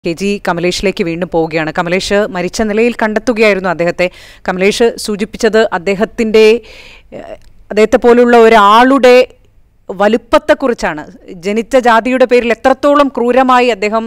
KG കമലേഷിലേക്ക് വീണ്ടും പോവുകയാണ്. കമലേഷ് മരിച്ച നിലയിൽ കണ്ടെത്തുകയായിരുന്നു അദ്ദേഹത്തെ. കമലേഷ് സൂചിപ്പിച്ചത് അദ്ദേഹത്തെ പോലുള്ള ഒരാളുടെ വലുപ്പത്തെക്കുറിച്ചാണ്. ജനിച്ച ജാതിയുടെ പേരിൽ എത്രത്തോളം ക്രൂരമായി അദ്ദേഹം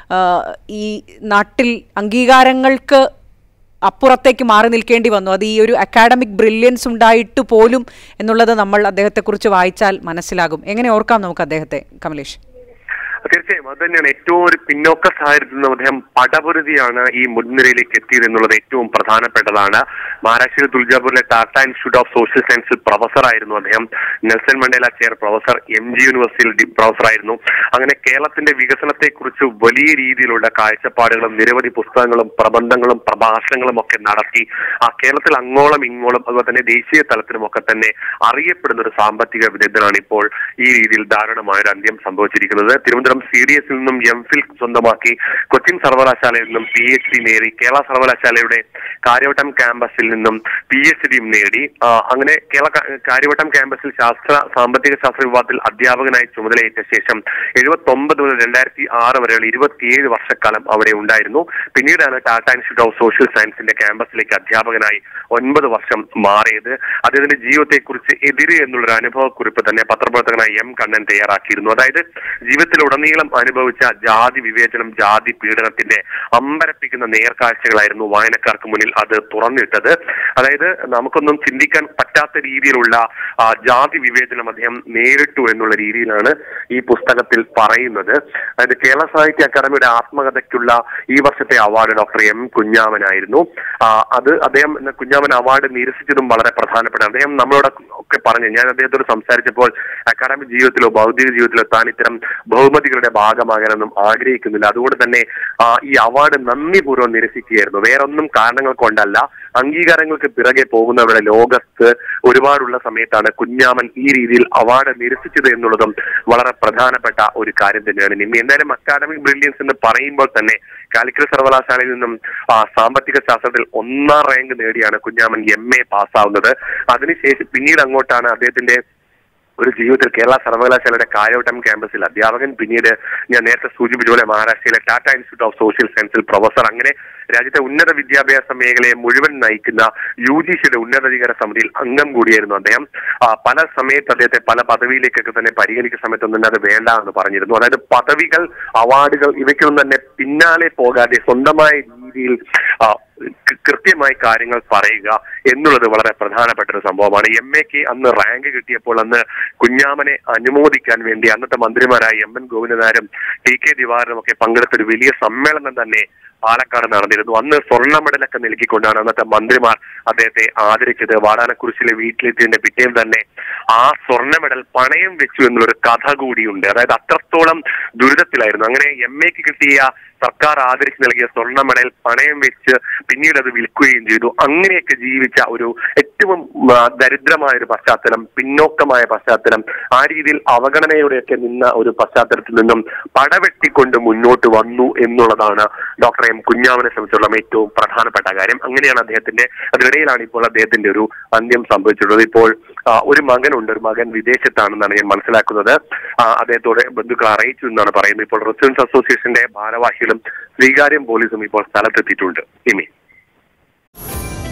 ഈ നാട്ടിൽ അംഗീകാരങ്ങൾക്ക് അപ്പുറത്തേക്ക് മാറി നിൽക്കേണ്ടി വന്നു. അത് ഈ ഒരു അക്കാഡമിക് ബ്രില്യൻസ് ഉണ്ടായിട്ട് പോലും എന്നുള്ളത് നമ്മൾ അദ്ദേഹത്തെക്കുറിച്ച് വായിച്ചാൽ മനസ്സിലാകും. എങ്ങനെ ഓർക്കാം നമുക്ക് അദ്ദേഹത്തെ, കമലേഷ്? തീർച്ചയായും അത് തന്നെയാണ് ഏറ്റവും ഒരു പിന്നോക്ക സാഹചര്യത്തിൽ നിന്നും അദ്ദേഹം പടപൊരുതിയാണ് ഈ മുൻനിരയിലേക്ക് എത്തിയത് എന്നുള്ളത് ഏറ്റവും പ്രധാനപ്പെട്ടതാണ്. മഹാരാഷ്ട്രയിലെ തുൾജാപൂരിലെ ടാറ്റ ഇൻസ്റ്റിറ്റ്യൂട്ട് ഓഫ് സോഷ്യൽ സയൻസിൽ പ്രൊഫസറായിരുന്നു അദ്ദേഹം. Nelson Mandela chair professor, MG യൂണിവേഴ്സിറ്റിയിൽ പ്രൊഫസറായിരുന്നു. അങ്ങനെ കേരളത്തിന്റെ വികസനത്തെക്കുറിച്ച് വലിയ രീതിയിലുള്ള കാഴ്ചപ്പാടുകളും നിരവധി പുസ്തകങ്ങളും പ്രബന്ധങ്ങളും പ്രഭാഷണങ്ങളും ഒക്കെ നടത്തി കേരളത്തിൽ അങ്ങോളം ഇങ്ങോളം അതുപോലെ തന്നെ ദേശീയ തലത്തിലുമൊക്കെ തന്നെ അറിയപ്പെടുന്ന ഒരു സാമ്പത്തിക വിദഗ്ധനാണ് ഇപ്പോൾ ഈ രീതിയിൽ ദാരുണമായൊരു അന്ത്യം സംഭവിച്ചിരിക്കുന്നത്. തിരുവനന്തപുരം CDS ൽ നിന്നും MPhil സ്വന്തമാക്കി കൊച്ചിൻ സർവകലാശാലയിൽ നിന്നും PhD നേടി. കേരള സർവകലാശാലയുടെ കാര്യവട്ടം ക്യാമ്പസിൽ നിന്നും PhD നേടി. അങ്ങനെ കേരള കാര്യവട്ടം ക്യാമ്പസിൽ സാമ്പത്തിക ശാസ്ത്ര വിഭാഗത്തിൽ അധ്യാപകനായി ചുമതലയേറ്റ ശേഷം 1979 മുതൽ 2006 വരെയുള്ള 27 വർഷക്കാലം അവിടെ ഉണ്ടായിരുന്നു. പിന്നീടാണ് ടാറ്റ ഇൻസ്റ്റിറ്റ്യൂട്ട് ഓഫ് സോഷ്യൽ സയൻസിന്റെ ക്യാമ്പസിലേക്ക് അധ്യാപകനായി 9 വർഷം മാറിയത്. അദ്ദേഹത്തിന്റെ ജീവിതത്തെക്കുറിച്ച് എതിര് എന്നുള്ളൊരു അനുഭവക്കുറിപ്പ് തന്നെ പത്രപ്രവർത്തകനായ M. കണ്ണൻ തയ്യാറാക്കിയിരുന്നു. അതായത് ജീവിതത്തിലുടനീളം അനുഭവിച്ച ജാതി വിവേചനം, ജാതി പീഡനത്തിന്റെ അമ്പരപ്പിക്കുന്ന നേർക്കാഴ്ചകളായിരുന്നു വായനക്കാർക്ക് മുന്നിൽ അത് തുറന്നിട്ടത്. അതായത് നമുക്കൊന്നും ചിന്തിക്കാൻ പറ്റാത്ത രീതിയിലുള്ള ജാതി വിവേചനം അദ്ദേഹം നേരിട്ടു എന്നുള്ള രീതിയിലാണ് ഈ പുസ്തകത്തിൽ പറയുന്നത്. അതായത് കേരള സാഹിത്യ അക്കാദമിയുടെ ആത്മകഥയ്ക്കുള്ള ഈ വർഷത്തെ അവാർഡ് ഡോക്ടർ M. കുഞ്ഞാമനായിരുന്നു. അത് അദ്ദേഹം കുഞ്ഞാമൻ അവാർഡ് നിരസിച്ചതും വളരെ പ്രധാനപ്പെട്ട. അദ്ദേഹം നമ്മളോട് ഒക്കെ പറഞ്ഞു, ഞാൻ അദ്ദേഹത്തോട് സംസാരിച്ചപ്പോൾ അക്കാദമിക് ജീവിതത്തിലോ ഭൗതിക ജീവിതത്തിലോ താൻ ഇത്തരം ബഹുമതികളുടെ ഭാഗമാകാനൊന്നും ആഗ്രഹിക്കുന്നില്ല. അതുകൊണ്ട് തന്നെ ഈ അവാർഡ് നന്ദിപൂർവ്വം നിരസിക്കുകയായിരുന്നു. വേറൊന്നും കാരണങ്ങൾ കൊണ്ടല്ല. അംഗീകാരങ്ങൾക്ക് പിറകെ പോകുന്നവരുടെ ലോകത്ത് ഒരുപാടുള്ള സമയത്താണ് കുഞ്ഞാമൻ ഈ രീതിയിൽ അവാർഡ് നിരസിച്ചത് എന്നുള്ളതും വളരെ പ്രധാനപ്പെട്ട ഒരു കാര്യം തന്നെയാണ്. ഇനി എന്തായാലും അക്കാഡമിക് ബ്രില്യൻസ് എന്ന് പറയുമ്പോൾ തന്നെ കാലിക്കറ്റ് സർവകലാശാലയിൽ നിന്നും സാമ്പത്തിക ശാസ്ത്രത്തിൽ 1ാം റാങ്ക് നേടിയാണ് കുഞ്ഞാമൻ MA പാസ്സാവുന്നത്. അതിനുശേഷം പിന്നീട് അങ്ങോട്ടാണ് അദ്ദേഹത്തിന്റെ ഒരു ജീവിതത്തിൽ കേരള സർവകലാശാലയുടെ കാര്യവട്ടം ക്യാമ്പസിൽ അധ്യാപകൻ, പിന്നീട് ഞാൻ നേരത്തെ സൂചിപ്പിച്ചതുപോലെ മഹാരാഷ്ട്രയിലെ ടാറ്റ ഇൻസ്റ്റിറ്റ്യൂട്ട് ഓഫ് സോഷ്യൽ സയൻസിൽ പ്രൊഫസർ, അങ്ങനെ രാജ്യത്തെ ഉന്നത വിദ്യാഭ്യാസ മേഖലയെ മുഴുവൻ നയിക്കുന്ന UGCയുടെ ഉന്നതാധികാര സമിതിയിൽ അംഗം കൂടിയായിരുന്നു അദ്ദേഹം. പല സമയത്ത് അദ്ദേഹത്തെ പല പദവിയിലേക്കൊക്കെ തന്നെ പരിഗണിക്കുന്ന സമയത്തൊന്നും തന്നെ അത് വേണ്ട എന്ന് പറഞ്ഞിരുന്നു. അതായത് പദവികൾ, അവാർഡുകൾ ഇവയ്ക്കൊന്നും തന്നെ പിന്നാലെ പോകാതെ സ്വന്തമായ രീതിയിൽ കൃത്യമായി കാര്യങ്ങൾ പറയുക എന്നുള്ളത് വളരെ പ്രധാനപ്പെട്ട ഒരു സംഭവമാണ്. MAക്ക് അന്ന് റാങ്ക് കിട്ടിയപ്പോൾ അന്ന് കുഞ്ഞാമനെ അനുമോദിക്കാൻ വേണ്ടി അന്നത്തെ മന്ത്രിമാരായ MN ഗോവിന്ദനാരും TK ദിവാകരനും ഒക്കെ പങ്കെടുത്തൊരു വലിയ സമ്മേളനം തന്നെ പാലക്കാട് നടന്നിരുന്നു. അന്ന് സ്വർണ്ണ മെഡലൊക്കെ നൽകിക്കൊണ്ടാണ് അന്നത്തെ മന്ത്രിമാർ അദ്ദേഹത്തെ ആദരിച്ചത്. വാടാനക്കുറിശ്ശിലെ വീട്ടിലെത്തിയതിന്റെ പിറ്റേന്ന് തന്നെ ആ സ്വർണ്ണ മെഡൽ പണയം വെച്ചു എന്നുള്ളൊരു കഥ കൂടിയുണ്ട്. അതായത് അത്രത്തോളം ദുരിതത്തിലായിരുന്നു. അങ്ങനെ MAക്ക് കിട്ടിയ സർക്കാർ ആദരിച്ച് നൽകിയ സ്വർണ്ണ മെഡൽ പണയം വെച്ച് പിന്നീട് അത് വിൽക്കുകയും ചെയ്തു. അങ്ങനെയൊക്കെ ജീവിച്ച ഒരു ഏറ്റവും ദരിദ്രമായ ഒരു പശ്ചാത്തലം, പിന്നോക്കമായ പശ്ചാത്തലം, ആ രീതിയിൽ അവഗണനയോടെയൊക്കെ നിന്ന ഒരു പശ്ചാത്തലത്തിൽ നിന്നും പടവെട്ടിക്കൊണ്ട് മുന്നോട്ട് വന്നു എന്നുള്ളതാണ് ഡോക്ടർ M. കുഞ്ഞാമനെ സംബന്ധിച്ചുള്ള ഏറ്റവും പ്രധാനപ്പെട്ട കാര്യം. അങ്ങനെയാണ് അദ്ദേഹത്തിന്റെ, അതിനിടയിലാണ് ഇപ്പോൾ അദ്ദേഹത്തിന്റെ ഒരു അന്ത്യം സംഭവിച്ചിട്ടുള്ളത്. ഇപ്പോൾ ഒരു മകനുണ്ട്. ഒരു മകൻ വിദേശത്താണെന്നാണ് ഞാൻ മനസ്സിലാക്കുന്നത്. അദ്ദേഹത്തോടെ ബന്ധുക്കൾ അറിയിച്ചു എന്നാണ് പറയുന്നത്. ഇപ്പോൾ റെസിഡൻസ് അസോസിയേഷന്റെ ഭാരവാഹികളും സ്വീകാര്യം പോലീസും ഇപ്പോൾ സ്ഥലത്തെത്തിയിട്ടുണ്ട്. ഇനി